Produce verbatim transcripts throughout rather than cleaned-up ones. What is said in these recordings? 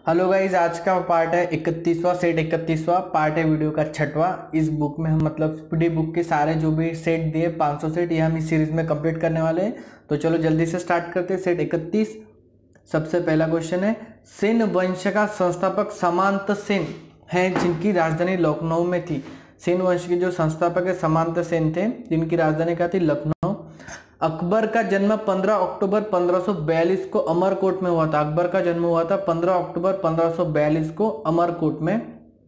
Hello guys, आज का part है इकतीसवां सेट इकतीसवां पार्ट है वीडियो का छठवां। इस बुक में हम मतलब पीडी बुक के सारे जो भी सेट दिए पाँच सौ सेट ये हम इस सीरीज में कंप्लीट करने वाले हैं। तो चलो जल्दी से स्टार्ट करते हैं। सेट इकतीस। सबसे पहला क्वेश्चन है, सेन वंश का संस्थापक सामंत सेन है जिनकी राजधानी लखनऊ में थी। सेन वंश के जो संस्थापक है सामंत सेन थे जिनकी राजधानी क्या थी, लखनऊ। अकबर का जन्म पंद्रह अक्टूबर पंद्रह सौ बयालीस को अमरकोट में हुआ था। अकबर का जन्म हुआ था पंद्रह अक्टूबर पंद्रह सौ बयालीस को अमरकोट में।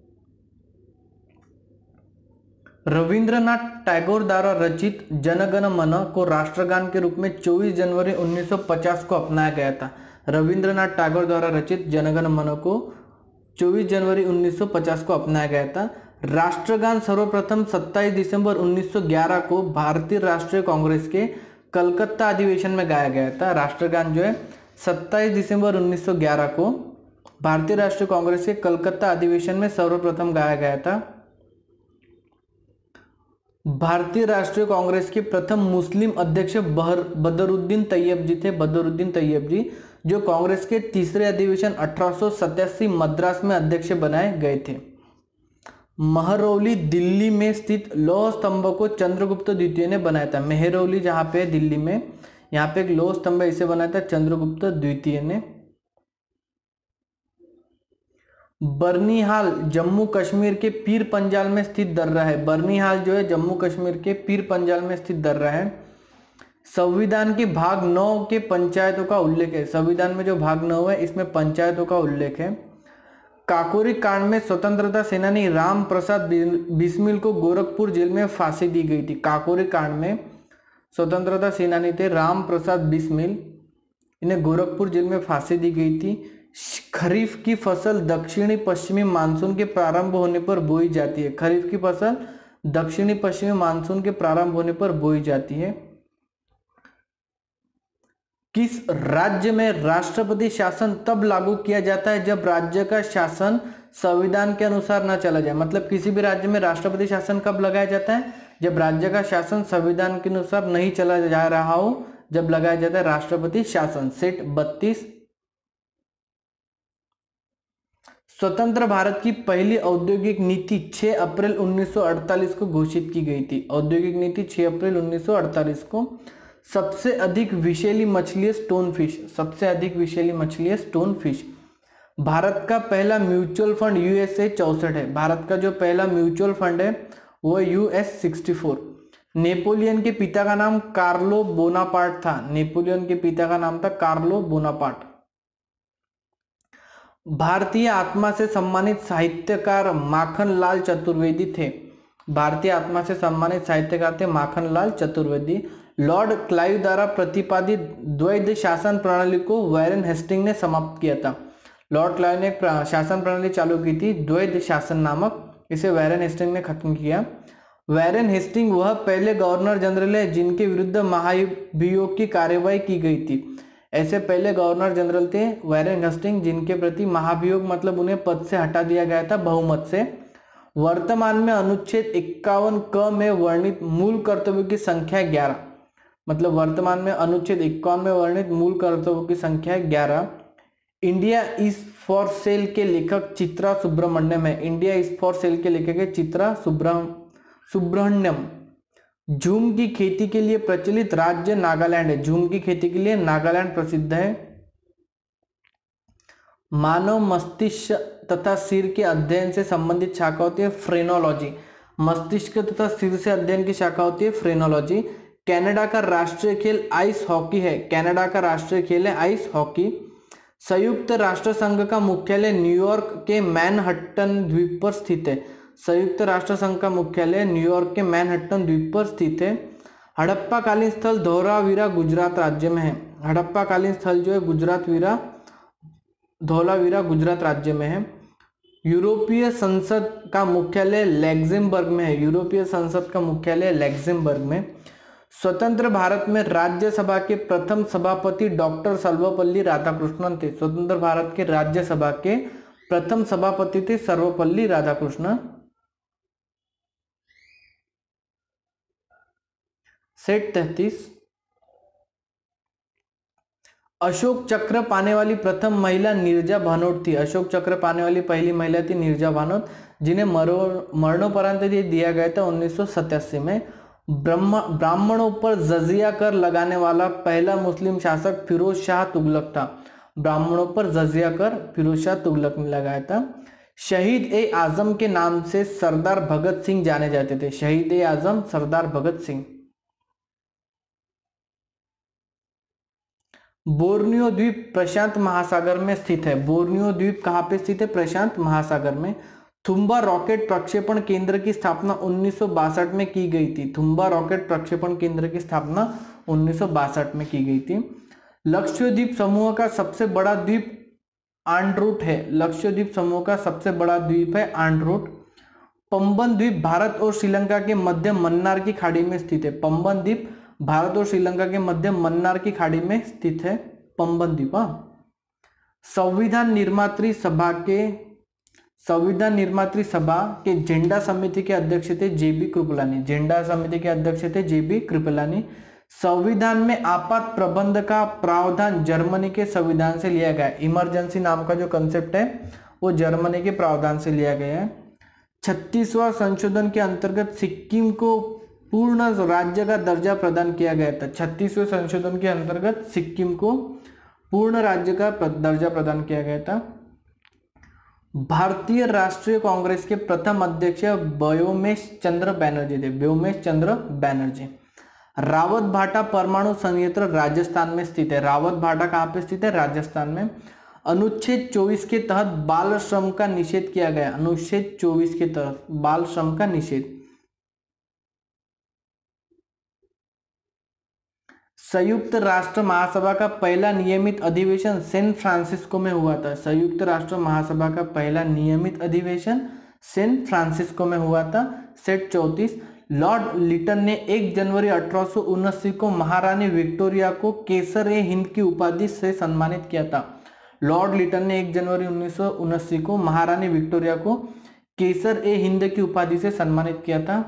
रविंद्रनाथ टैगोर द्वारा रचित जनगण मन को राष्ट्रगान के रूप में चौबीस जनवरी उन्नीस सौ पचास को अपनाया गया था। रविंद्रनाथ टैगोर द्वारा रचित जनगण मन को चौबीस जनवरी उन्नीस सौ पचास को अपनाया गया था। राष्ट्रगान सर्वप्रथम सत्ताईस दिसंबर उन्नीस सौ ग्यारह को भारतीय राष्ट्रीय कांग्रेस के कलकत्ता अधिवेशन में गाया गया था। राष्ट्रगान जो है सत्ताईस दिसंबर उन्नीस सौ ग्यारह को भारतीय राष्ट्रीय कांग्रेस के कलकत्ता अधिवेशन में सर्वप्रथम गाया गया था। भारतीय राष्ट्रीय कांग्रेस के प्रथम मुस्लिम अध्यक्ष बदरुद्दीन तैयब जी थे। बदरुद्दीन तैयब जी जो कांग्रेस के तीसरे अधिवेशन अठारह सौ सतासी मद्रास में अध्यक्ष बनाए गए थे। महरौली दिल्ली में स्थित लौह स्तंभ को चंद्रगुप्त द्वितीय ने बनाया था। मेहरौली जहां पे दिल्ली में, यहाँ पे एक लौह स्तंभ इसे बनाया था चंद्रगुप्त द्वितीय ने। बर्निहाल जम्मू कश्मीर के पीर पंजाल में स्थित दर्रा है। बर्निहाल जो है जम्मू कश्मीर के पीर पंजाल में स्थित दर्रा है। संविधान के भाग नौ के पंचायतों का उल्लेख है। संविधान में जो भाग नौ है इसमें पंचायतों का उल्लेख है। काकोरी कांड में स्वतंत्रता सेनानी राम प्रसाद बिस्मिल को गोरखपुर जेल में फांसी दी गई थी। काकोरी कांड में स्वतंत्रता सेनानी थे राम प्रसाद बिस्मिल, इन्हें गोरखपुर जेल में फांसी दी गई थी। खरीफ की फसल दक्षिणी पश्चिमी मानसून के प्रारंभ होने पर बोई जाती है। खरीफ की फसल दक्षिणी पश्चिमी मानसून के प्रारंभ होने पर बोई जाती है। किस राज्य में राष्ट्रपति शासन तब लागू किया जाता है जब राज्य का शासन संविधान के अनुसार न चला जाए। मतलब किसी भी राज्य में राष्ट्रपति शासन कब लगाया जाता है, जब राज्य का शासन संविधान के अनुसार नहीं चला जा रहा हो, जब लगाया जाता है राष्ट्रपति शासन। सेट बत्तीस। स्वतंत्र भारत की पहली औद्योगिक नीति छह अप्रैल उन्नीस सौ अड़तालीस को घोषित की गई थी। औद्योगिक नीति छह अप्रैल उन्नीस सौ अड़तालीस को। सबसे अधिक विषैली मछली स्टोन फिश। सबसे अधिक विषैली मछली स्टोन फिश। भारत का पहला म्यूचुअल फंड यूएसए चौसठ है। भारत का जो पहला म्यूचुअल फंड है वो यूएस सिक्सटी फोर। नेपोलियन के पिता का नाम कार्लो बोनापार्ट था। नेपोलियन के पिता का नाम था कार्लो बोनापार्ट। भारतीय आत्मा से सम्मानित साहित्यकार माखनलाल चतुर्वेदी थे। भारतीय आत्मा से सम्मानित साहित्यकार थे माखनलाल चतुर्वेदी। लॉर्ड क्लाइव द्वारा प्रतिपादित द्वैध शासन प्रणाली को वैरेन हेस्टिंग ने समाप्त किया था। लॉर्ड क्लाइव ने एक शासन प्रणाली चालू की थी द्वैध शासन नामक, इसे वैरेन हेस्टिंग ने खत्म किया। वैरेन हेस्टिंग वह पहले गवर्नर जनरल है जिनके विरुद्ध महाभियोग की कार्यवाही की गई थी। ऐसे पहले गवर्नर जनरल थे वैरेन हेस्टिंग जिनके प्रति महाभियोग मतलब उन्हें पद से हटा दिया गया था बहुमत से। वर्तमान में अनुच्छेद इक्यावन क में वर्णित मूल कर्तव्यों की संख्या ग्यारह। मतलब वर्तमान में अनुच्छेद इक्यावन में वर्णित मूल कर्तव्यों की संख्या ग्यारह। इंडिया इज फॉर सेल के लेखक चित्रा सुब्रमण्यम है। इंडिया इज फॉर सेल के लेखक है चित्रा सुब्रमण्यम। झूम की खेती के लिए प्रचलित राज्य नागालैंड है। झूम की खेती के लिए नागालैंड प्रसिद्ध है। मानव मस्तिष्क तथा सिर के अध्ययन से संबंधित शाखा होती है फ्रेनोलॉजी। मस्तिष्क तथा सिर से अध्ययन की शाखा होती है फ्रेनोलॉजी। कनाडा का राष्ट्रीय खेल आइस हॉकी है। कनाडा का राष्ट्रीय खेल है आइस हॉकी। संयुक्त राष्ट्र संघ का मुख्यालय न्यूयॉर्क के मैनहट्टन द्वीप पर स्थित है। संयुक्त राष्ट्र संघ का मुख्यालय न्यूयॉर्क के मैनहट्टन द्वीप पर स्थित है। हड़प्पा कालीन स्थल धौलावीरा गुजरात राज्य में है। हड़प्पा कालीन स्थल जो है गुजरात वीरा धौलावीरा गुजरात राज्य में है। यूरोपीय संसद का मुख्यालय लैक्सेमबर्ग में है। यूरोपीय संसद का मुख्यालय लैक्सेमबर्ग में। स्वतंत्र भारत में राज्यसभा के प्रथम सभापति डॉक्टर सर्वपल्ली राधाकृष्णन थे। स्वतंत्र भारत के राज्यसभा के प्रथम सभापति थे सर्वपल्ली राधाकृष्णन। सेट तैतीस। अशोक चक्र पाने वाली प्रथम महिला नीरजा भानोट थी। अशोक चक्र पाने वाली पहली महिला थी नीरजा भानोट, जिन्हें मरो मरणोपरांत ये दिया गया था उन्नीस सौ सतासी में। ब्रह्म ब्राह्मणों पर जजिया कर लगाने वाला पहला मुस्लिम शासक फिरोज शाह तुगलक था। ब्राह्मणों पर जजिया कर फिरोज शाह तुगलक ने लगाया था। शहीद ए आजम के नाम से सरदार भगत सिंह जाने जाते थे। शहीद ए आजम सरदार भगत सिंह। बोर्नियो द्वीप प्रशांत महासागर में स्थित है। बोर्नियो द्वीप कहाँ पे स्थित है? प्रशांत महासागर में। थुम्बा रॉकेट प्रक्षेपण केंद्र की स्थापना उन्नीस सौ बासठ में की गई थी। थुम्बा रॉकेट प्रक्षेपण केंद्र की स्थापना उन्नीस सौ बासठ में की गई थी। लक्षद्वीप समूह का सबसे बड़ा द्वीप आंड्रोट है। लक्षद्वीप समूह का सबसे बड़ा द्वीप है आंड्रोट। पंबन द्वीप भारत और श्रीलंका के मध्य मन्नार की खाड़ी में स्थित है। पंबन द्वीप भारत और श्रीलंका के मध्य मन्नार की खाड़ी में स्थित है पंबन द्वीप। संविधान निर्मात्री सभा के संविधान निर्मात्री सभा के झंडा समिति के अध्यक्ष थे जेबी कृपलानी। झंडा समिति के अध्यक्ष थे जेबी कृपलानी। संविधान में आपात प्रबंध का प्रावधान जर्मनी के संविधान से लिया गया है। इमरजेंसी नाम का जो कंसेप्ट है वो जर्मनी के प्रावधान से लिया गया है। छत्तीसवां संशोधन के अंतर्गत सिक्किम को पूर्ण राज्य का दर्जा प्रदान किया गया था। छत्तीसवें संशोधन के अंतर्गत सिक्किम को पूर्ण राज्य का दर्जा प्रदान किया गया था। भारतीय राष्ट्रीय कांग्रेस के प्रथम अध्यक्ष व्योमेश चंद्र बैनर्जी थे। व्योमेश चंद्र बैनर्जी। रावत भाटा परमाणु संयंत्र राजस्थान में स्थित है। रावत भाटा कहाँ पे स्थित है? राजस्थान में। अनुच्छेद चौबीस के तहत बाल श्रम का निषेध किया गया। अनुच्छेद चौबीस के तहत बाल श्रम का निषेध। संयुक्त राष्ट्र महासभा का पहला नियमित अधिवेशन सैन फ्रांसिस्को में हुआ था। संयुक्त राष्ट्र महासभा का पहला नियमित अधिवेशन सैन फ्रांसिस्को में हुआ था। सेट चौंतीस। लॉर्ड लिटन ने एक जनवरी अठारह सौ उन्यासी को महारानी विक्टोरिया को केसर ए हिंद की उपाधि से सम्मानित किया था। लॉर्ड लिटन ने एक जनवरी उन्नीस सौ उन्यासी को महारानी विक्टोरिया को केसर ए हिंद की उपाधि से सम्मानित किया था।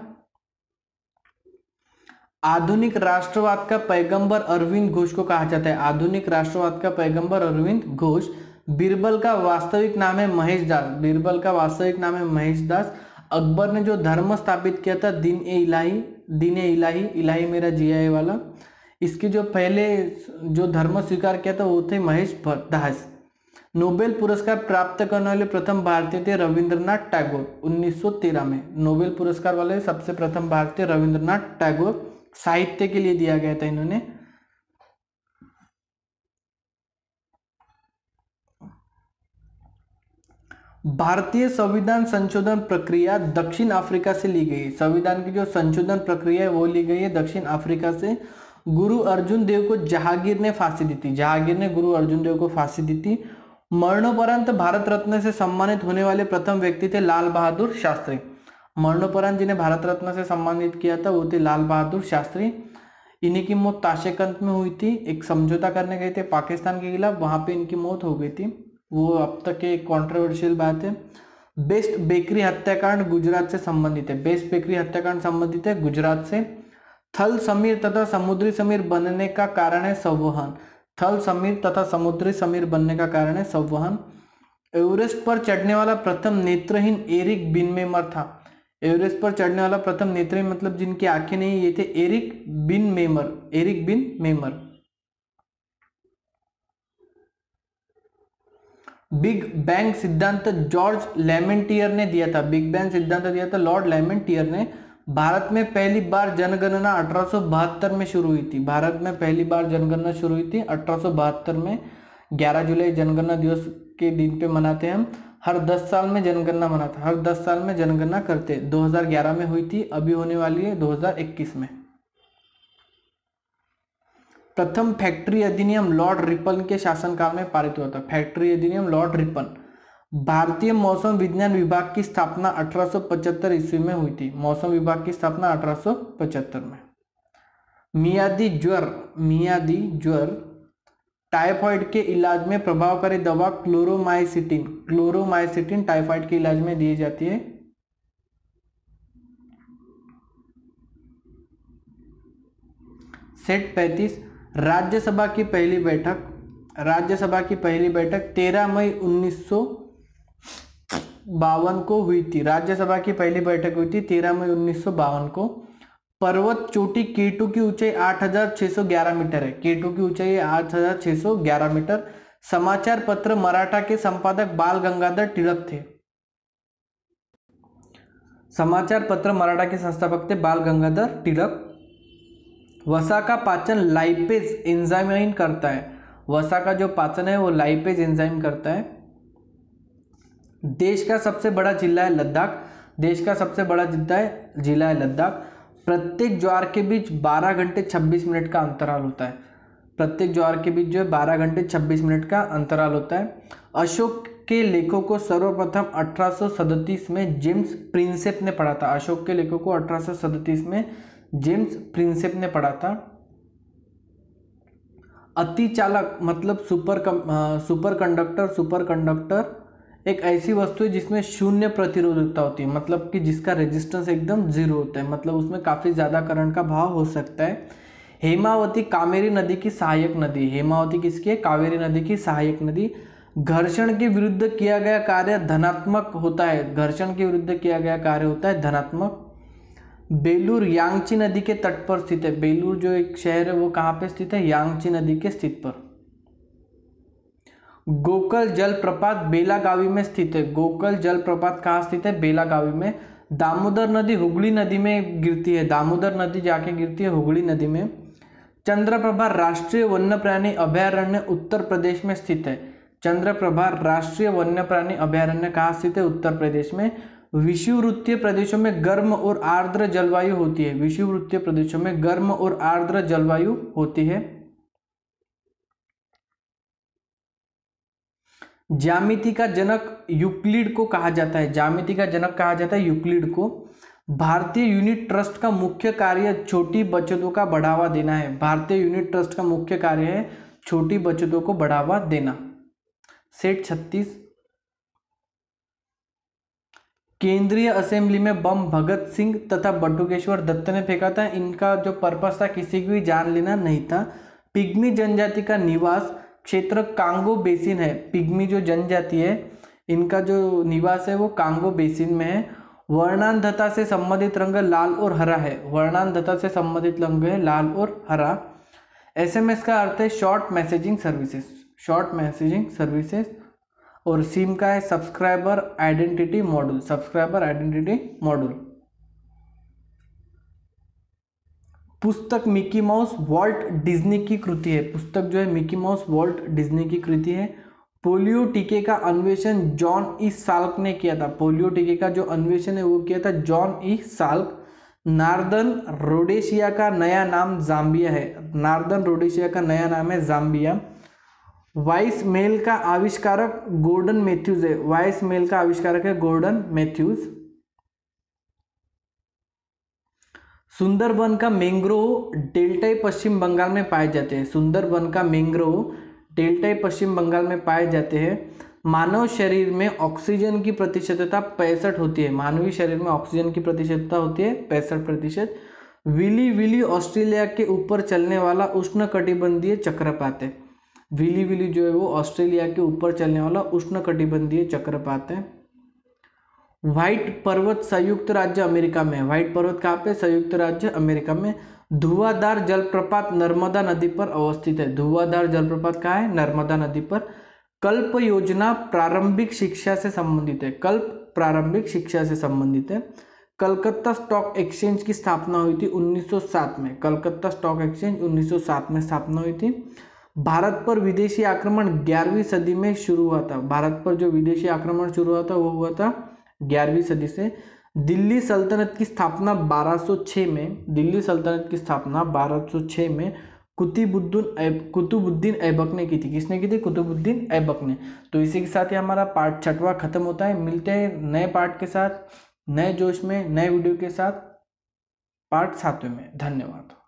आधुनिक राष्ट्रवाद का पैगंबर अरविंद घोष को कहा जाता है। आधुनिक राष्ट्रवाद का पैगंबर अरविंद घोष। बीरबल का वास्तविक नाम है महेश दास। बीरबल का वास्तविक नाम है महेश दास। अकबर ने जो धर्म स्थापित किया था दीन ए इलाही, दीन ए इलाही, इलाही मेरा जिया है वाला, इसकी जो पहले जो धर्म स्वीकार किया था वो थे महेश दास। नोबेल पुरस्कार प्राप्त करने वाले प्रथम भारतीय थे रविंद्रनाथ टैगोर उन्नीस सौ तेरह में। नोबेल पुरस्कार वाले सबसे प्रथम भारतीय रविंद्रनाथ टैगोर, साहित्य के लिए दिया गया था इन्होंने। भारतीय संविधान संशोधन प्रक्रिया दक्षिण अफ्रीका से ली गई। संविधान की जो संशोधन प्रक्रिया है वो ली गई है दक्षिण अफ्रीका से। गुरु अर्जुन देव को जहांगीर ने फांसी दी थी। जहांगीर ने गुरु अर्जुन देव को फांसी दी थी। मरणोपरांत भारत रत्न से सम्मानित होने वाले प्रथम व्यक्ति थे लाल बहादुर शास्त्री। मरणोपरांत जिन्हें भारत रत्न से सम्मानित किया था वो थे लाल बहादुर शास्त्री। इन्हीं की मौत ताशकंद में हुई थी। एक समझौता करने गए थे पाकिस्तान के खिलाफ, वहां पे इनकी मौत हो गई थी। वो अब तक एक कॉन्ट्रोवर्शियल बात है। बेस्ट बेकरी हत्याकांड गुजरात से संबंधित है। बेस्ट बेकरी हत्याकांड संबंधित है गुजरात से। थल समीर तथा समुद्री समीर बनने का कारण है संवहन। थल समीर तथा समुद्री समीर बनने का कारण है संवहन। एवरेस्ट पर चढ़ने वाला प्रथम नेत्रहीन एरिक बिनमेमर था। एवरेस्ट पर चढ़ने वाला प्रथम नेत्रहीन मतलब जिनकी आंखें नहीं, ये थे एरिक बिन मेमर। एरिक बिन मेमर। बिग बैंग सिद्धांत जॉर्ज लेमेंटियर ने दिया था। बिग बैंग सिद्धांत दिया था लॉर्ड लेमेंटियर ने। भारत में पहली बार जनगणना अठारह सौ बहत्तर में शुरू हुई थी। भारत में पहली बार जनगणना शुरू हुई थी अठारह सौ बहत्तर में। ग्यारह जुलाई जनगणना दिवस के दिन पे मनाते हैं हम। हर दस साल में जनगणना मनाते हर दस साल में जनगणना करते। दो हज़ार ग्यारह में हुई थी, अभी होने वाली है दो हज़ार इक्कीस में। प्रथम फैक्ट्री अधिनियम लॉर्ड रिपन के शासनकाल में पारित हुआ था। फैक्ट्री अधिनियम लॉर्ड रिपन। भारतीय मौसम विज्ञान विभाग की स्थापना अठारह सौ पचहत्तर ईस्वी में हुई थी। मौसम विभाग की स्थापना अठारह सौ पचहत्तर में। मियादी ज्वर मियादी ज्वर टाइफाइड के इलाज में प्रभावकारी दवा क्लोरोमाइसिटिन क्लोरोमाइसिटिन टाइफाइड के इलाज में दी जाती है। सेट पैंतीस। राज्यसभा की पहली बैठक राज्यसभा की पहली बैठक तेरह मई उन्नीस सौ बावन को हुई थी। राज्यसभा की पहली बैठक हुई थी तेरह मई उन्नीस सौ बावन को। पर्वत चोटी के टू की ऊंचाई आठ हजार छह सौ ग्यारह मीटर है। के टू की ऊंचाई आठ हजार छह सौ ग्यारह मीटर। समाचार पत्र मराठा के संपादक बाल गंगाधर तिलक थे। समाचार पत्र मराठा के संस्थापक थे बाल गंगाधर तिलक। वसा का पाचन लाइपेज एंजाइम करता है। वसा का जो पाचन है वो लाइपेज एंजाइम करता है। देश का सबसे बड़ा जिला है लद्दाख। देश का सबसे बड़ा जिला है जिला है लद्दाख। प्रत्येक ज्वार के बीच बारह घंटे छब्बीस मिनट का अंतराल होता है। प्रत्येक ज्वार के बीच जो है बारह घंटे छब्बीस मिनट का अंतराल होता है। अशोक के लेखों को सर्वप्रथम अठारह सौ सैंतीस में जेम्स प्रिंसेप ने पढ़ा था। अशोक के लेखों को अठारह सौ सैंतीस में जेम्स प्रिंसेप ने पढ़ा था। अति चालक मतलब सुपर कम, सुपर कंडक्टर सुपर कंडक्टर एक ऐसी वस्तु है जिसमें शून्य प्रतिरोधकता होती है, मतलब कि जिसका रेजिस्टेंस एकदम जीरो होता है, मतलब उसमें काफ़ी ज़्यादा करंट का भाव हो सकता है। हेमावती कावेरी नदी की सहायक नदी। हेमावती किसकी है? कावेरी नदी की सहायक नदी। घर्षण के विरुद्ध किया गया कार्य धनात्मक होता है। घर्षण के विरुद्ध किया गया कार्य होता है धनात्मक। बेलूर यांगची नदी के तट पर स्थित है। बेलूर जो एक शहर है वो कहाँ पे स्थित है? यांगची नदी के स्थित पर। गोकल जलप्रपात बेलागावी में स्थित है। गोकल जलप्रपात कहाँ स्थित है? बेलागावी में। दामोदर नदी हुगली नदी में गिरती है। दामोदर नदी जाके गिरती है हुगली नदी में। चंद्रप्रभा राष्ट्रीय वन्यप्राणी अभयारण्य उत्तर प्रदेश में स्थित है। चंद्रप्रभा राष्ट्रीय वन्यप्राणी अभयारण्य कहाँ स्थित है? उत्तर प्रदेश में। विषुववृत्तीय प्रदेशों में गर्म और आर्द्र जलवायु होती है। विषुववृत्तीय प्रदेशों में गर्म और आर्द्र जलवायु होती है। ज्यामिति का जनक यूक्लिड को कहा जाता है। ज्यामिति का जनक कहा जाता है यूक्लिड को। भारतीय यूनिट ट्रस्ट का मुख्य कार्य छोटी बचतों का बढ़ावा देना है। भारतीय यूनिट ट्रस्ट का मुख्य कार्य है छोटी बचतों को बढ़ावा देना। सेट छत्तीस। केंद्रीय असेंबली में बम भगत सिंह तथा बटुकेश्वर दत्त ने फेंका था। इनका जो पर्पस था किसी की भी जान लेना नहीं था। पिग्मी जनजाति का निवास क्षेत्र कांगो बेसिन है। पिग्मी जो जनजाति है इनका जो निवास है वो कांगो बेसिन में है। वर्णांधता से संबंधित रंग लाल और हरा है। वर्णांधता से संबंधित रंग है लाल और हरा। एसएमएस का अर्थ है short messaging services. Short messaging services. और सिम का है subscriber identity module. Subscriber identity module. पुस्तक मिकी माउस वॉल्ट डिज्नी की कृति है। पुस्तक जो है मिकी माउस वॉल्ट डिज्नी की कृति है। पोलियो टीके का अन्वेषण जॉन ई साल्क ने किया था। पोलियो टीके का जो अन्वेषण है वो किया था John E Salk. Northern Rhodesia का नया नाम जाम्बिया है। नार्दर्न रोडेशिया का नया नाम है जाम्बिया। वाइस मेल का आविष्कारक गॉर्डन मैथ्यूज है। वाइस मेल का आविष्कारक है गॉर्डन मैथ्यूज। सुंदरबन का मैंग्रोव डेल्टाई पश्चिम बंगाल में पाए जाते हैं। सुंदरबन का मैंग्रोव डेल्टाई पश्चिम बंगाल में पाए जाते हैं। मानव शरीर में ऑक्सीजन की प्रतिशतता पैंसठ होती है। मानवीय शरीर में ऑक्सीजन की प्रतिशतता होती है पैंसठ प्रतिशत। विली विली ऑस्ट्रेलिया के ऊपर चलने वाला उष्णकटिबंधीय चक्रपात है। विली विली जो है वो ऑस्ट्रेलिया के ऊपर चलने वाला उष्णकटिबंधीय चक्रपात है। व्हाइट पर्वत संयुक्त राज्य अमेरिका में। व्हाइट पर्वत कहाँ पे? संयुक्त राज्य अमेरिका में। धुआंधार जलप्रपात नर्मदा नदी पर अवस्थित है। धुआंधार जलप्रपात कहाँ है? नर्मदा नदी पर। कल्प योजना प्रारंभिक शिक्षा से संबंधित है। कल्प प्रारंभिक शिक्षा से संबंधित है। कलकत्ता स्टॉक एक्सचेंज की स्थापना हुई थी उन्नीस सौ सात में। कलकत्ता स्टॉक एक्सचेंज उन्नीस सौ सात में स्थापना हुई थी। भारत पर विदेशी आक्रमण ग्यारहवीं सदी में शुरू हुआ था। भारत पर जो विदेशी आक्रमण शुरू हुआ था वो हुआ था ग्यारहवीं सदी से। दिल्ली सल्तनत की स्थापना बारह सौ छह में। दिल्ली सल्तनत की स्थापना बारह सौ छह में कुतुबुद्दीन कुतुबुद्दीन ऐबक ने की थी। किसने की थी? कुतुबुद्दीन ऐबक ने। तो इसी के साथ ही हमारा पार्ट छठवां खत्म होता है। मिलते हैं नए पार्ट के साथ, नए जोश में, नए वीडियो के साथ पार्ट सातवें में। धन्यवाद।